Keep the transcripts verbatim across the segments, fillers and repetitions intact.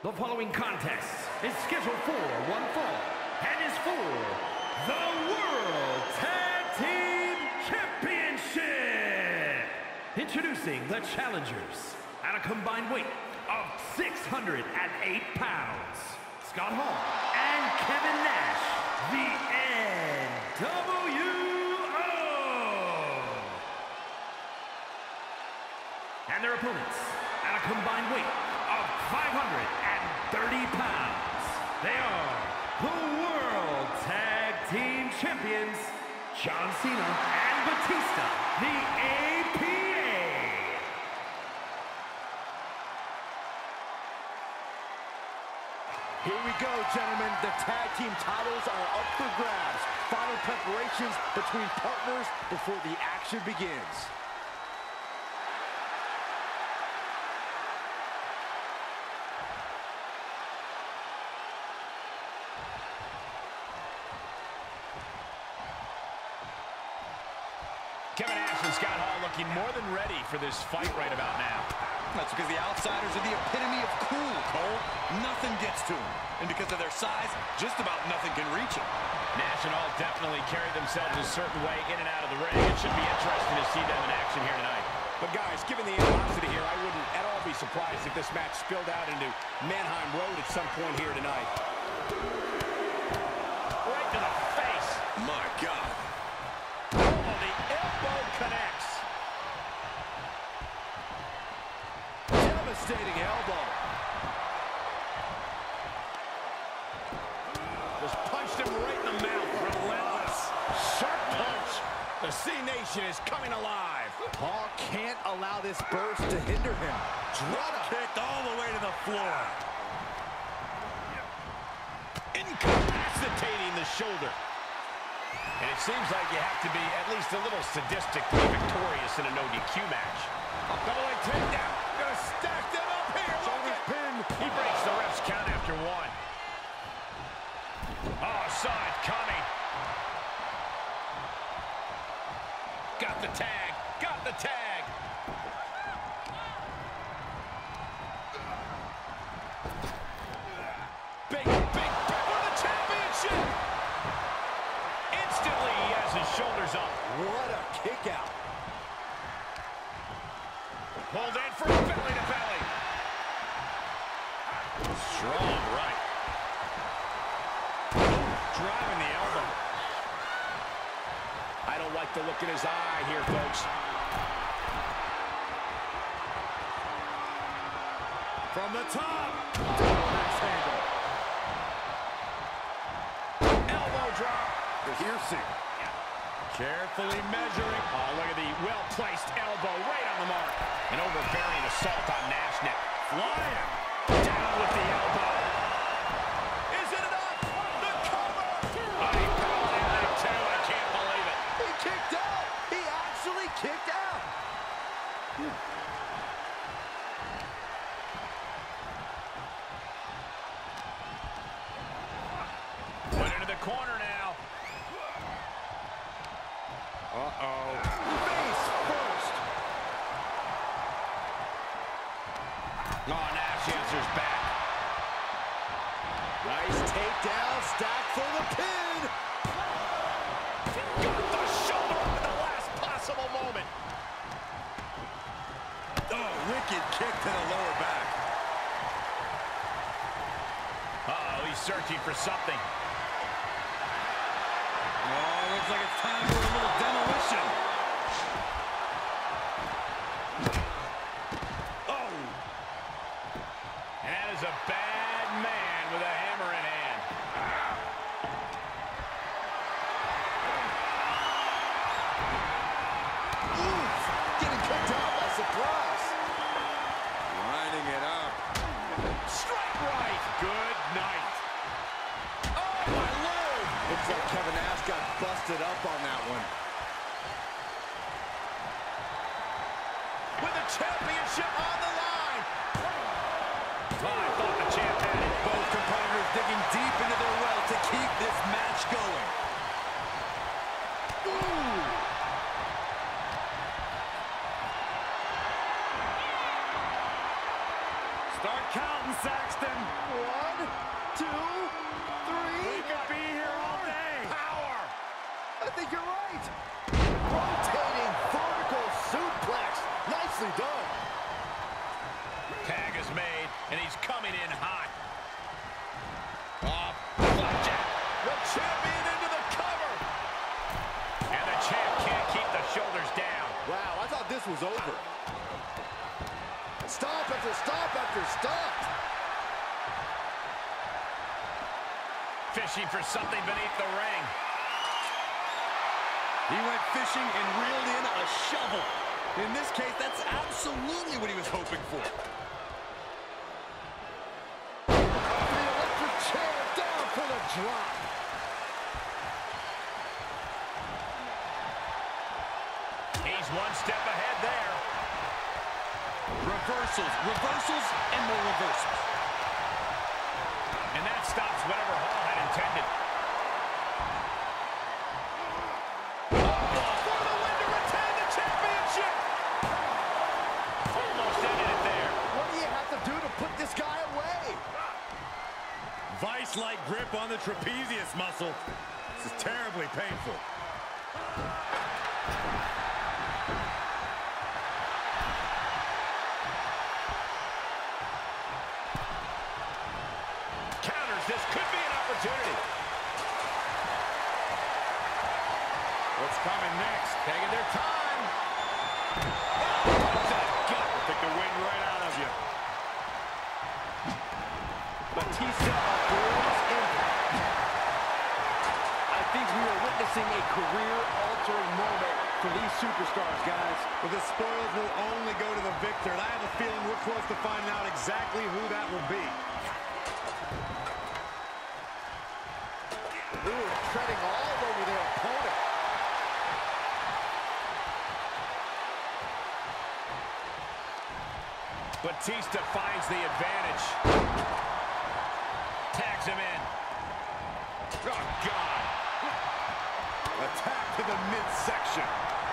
The following contest is scheduled for one fall and is for the World Tag Team Championship. Introducing the challengers at a combined weight of six hundred eight pounds, Scott Hall and Kevin Nash, the N W O. And their opponents at a combined weight of five hundred thirty pounds. They are the World Tag Team Champions, John Cena and Batista, the A P A. Here we go, gentlemen. The tag team titles are up for grabs. Final preparations between partners before the action begins. Kevin Nash and Scott Hall looking more than ready for this fight right about now. That's because the outsiders are the epitome of cool, Cole. Nothing gets to them. And because of their size, just about nothing can reach them. Nash and Hall definitely carry themselves a certain way in and out of the ring. It should be interesting to see them in action here tonight. But guys, given the animosity here, I wouldn't at all be surprised if this match spilled out into Manheim Road at some point here tonight. Right to the face. My God. Connects. Devastating elbow. Just punched him right in the mouth. Relentless. Sharp punch. The C-Nation is coming alive. Hall can't allow this burst to hinder him. Drop kicked all the way to the floor. Incapacitating the shoulder. And it seems like you have to be at least a little sadistic to be victorious in a no D Q match. Double leg takedown. Gonna stack that up here. Shoulders pinned. He breaks the ref's count after one. Oh, saw it coming. Got the tag. Got the tag. Big, big, big for the championship. Instantly, he has his shoulders up. What a kick out. Pulled in for a belly to belly. Strong right. Driving the elbow. I don't like the look in his eye here, folks. From the top. Handle. Elbow drop. Piercing. Carefully measuring. Oh, look at the well-placed elbow right on the mark. An overbearing assault on Nash neck. Flying. Down with the elbow. Is it enough? The cover. Oh, he fell in there too. I can't believe it. He kicked out. He actually kicked out. Put into the corner now. Uh-oh. Face first. Oh, Nash answers back. Nice takedown. Stack for the pin. Got the shoulder up at the last possible moment. Oh, wicked kick to the lower back. Uh-oh, he's searching for something. Oh, looks like it's time for a little demolition. Oh! And that is a bad man with a hammer in hand. Oof. Getting kicked out by surprise. Lining it up. Strike right. Good night. Oh, my Lord! Looks like Kevin Nash got busted up on that one. With the championship on the line. Oh, I thought the champ had it. Both competitors digging deep into their well to keep this match going. Ooh. Start counting, Saxton. are stunned. Fishing for something beneath the ring. He went fishing and reeled in a shovel. In this case, that's absolutely what he was hoping for. The electric chair down for the drop. He's one step ahead there. Reversals, reversals, and more reversals. And that stops whatever Hall had intended. For the win to retain the championship! Almost ended it there. What do you have to do to put this guy away? Vice-like grip on the trapezius muscle. This is terribly painful. Counters. This could be an opportunity. What's coming next? Taking their time. Took the wind right out of you. Batista avoids impact. I think we are witnessing a career-altering moment for these superstars, guys. But the spoils will only go to the victor, and I have a feeling we're close to finding out exactly who that will be. Ooh, treading all over their opponent. Batista finds the advantage. Tags him in. Oh, God. Attack to the midsection.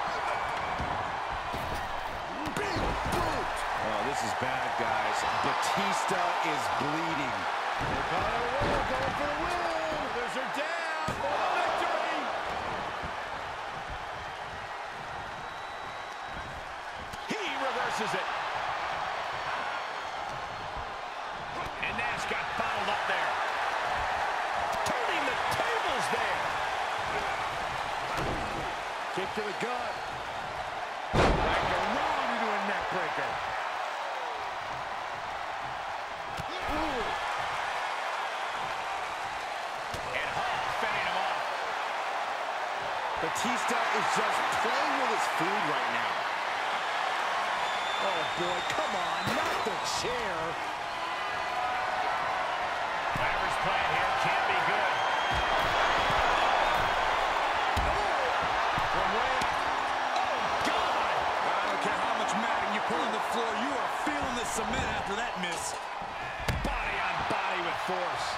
Big boot. Oh, this is bad, guys. Batista is bleeding. Going for the win. There's her down for the victory. He reverses it. And Nash got bottled up there. Turning the tables there. Kick to the gut. Like a wrong into a neck breaker. Ooh. And Hall fending him off. Batista is just playing with his food right now. Oh, boy, come on, not the chair. Whatever's playing here can't be good. From way up. Oh, God! I don't care how much matting you put on the floor, you are feeling the cement after that miss. Body on body with force.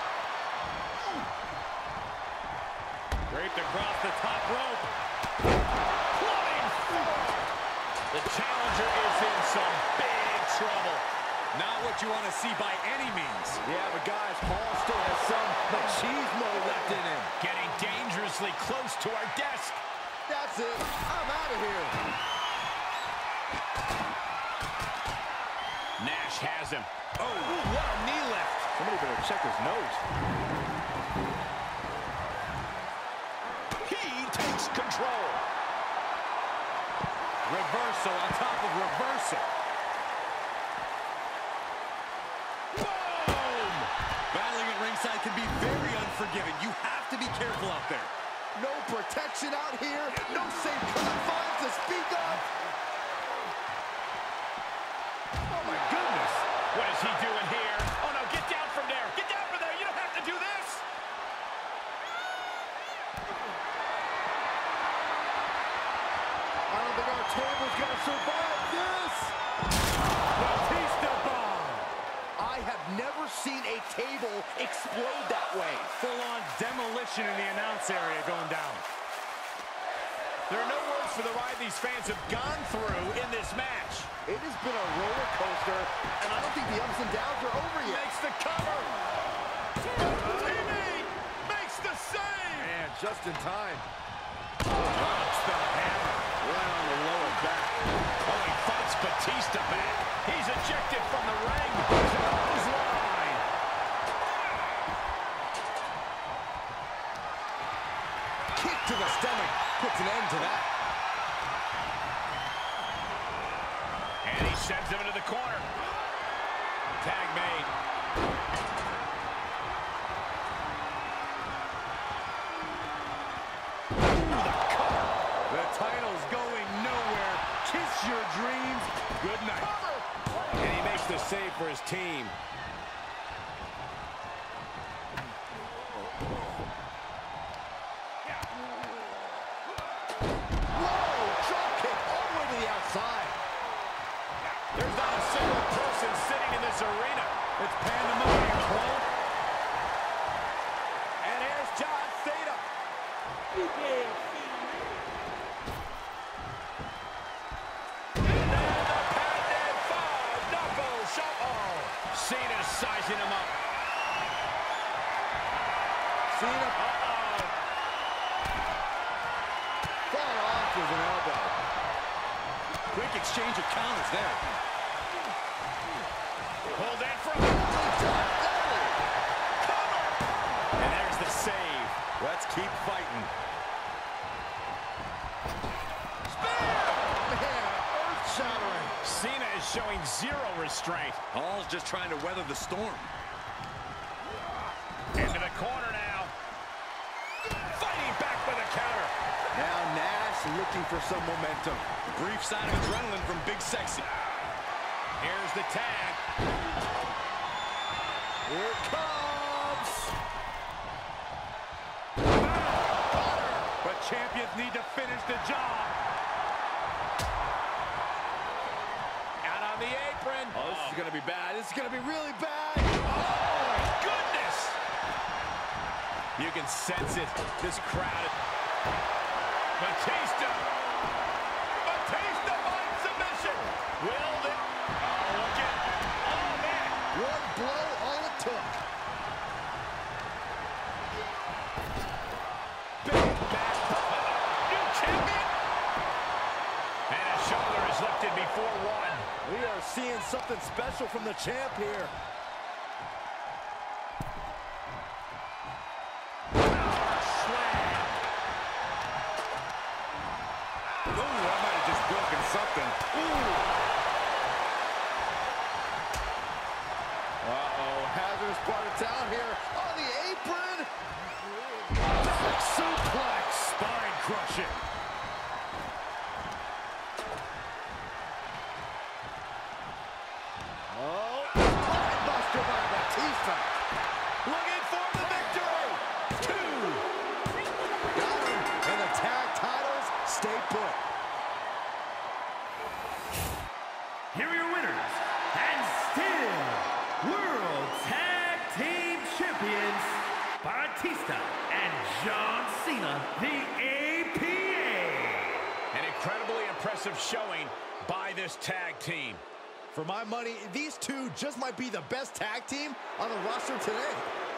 Draped across the top rope. Clubbing foot. The challenger is in some big trouble. Not what you want to see by any means. Yeah, but guys, Hall still has some machismo left in him. Getting dangerously close to our desk. That's it. I'm out of here. Nash has him. Oh, what a knee lift. Somebody better check his nose. He takes control. Reversal on top of reversal. Boom! Battling at ringside can be very unforgiving. You have to be careful out there. No protection out here. No safe confines to speak of. Oh, my goodness. What is he doing here? Oh, no, get down from there. Get down from there. You don't have to do this. I don't think our table's gonna survive this. Batista bomb. I have never seen a table explode that way. Full-on demolition in the announce area going down. There are no words for the ride these fans have gone through in this match. It has been a roller coaster, and I don't think the ups and downs are over yet. Makes the cover. Teammate makes the save. And just in time. Drops the hammer. Right on the lower back. Oh, he fights Batista back. He's ejected from the ring. Clothesline. Kick to the stomach puts an end to that. And he sends him into the corner. tag made. The title's going nowhere. Kiss your dreams. Good night. And he makes the save for his team. There's not a single person sitting in this arena. It's pandemonium, Cole. And here's John Cena. And then the patented five-knuckle shuffle. Cena sizing him up. Cena. Uh-oh. Fought off with an elbow. Quick exchange of counters there. Pulled in from. And there's the save. Let's keep fighting. Man, earth-shattering. Cena is showing zero restraint. Hall's just trying to weather the storm. Into the corner now. Fighting back with a counter. Now Nash looking for some momentum. Brief sign of adrenaline from Big Sexy. Here's the tag. Here it comes. But champions need to finish the job. Out on the apron. Oh, this is going to be bad. This is going to be really bad. Oh, my goodness. You can sense it. This crowd. Batista. Batista finds submission. Will the... Oh, look at... Oh, man. One blow, all it took. Big match. New champion. And a shoulder is lifted before one. We are seeing something special from the champ here. Something. Uh-oh, hazardous part of town here on the apron. Back suplex, spine crushing. Oh, buster by Batista. Looking for the victory. Two. Got him, and the tag titles stay put. Here are your winners, and still World Tag Team Champions, Batista and John Cena, the A P A. An incredibly impressive showing by this tag team. For my money, these two just might be the best tag team on the roster today.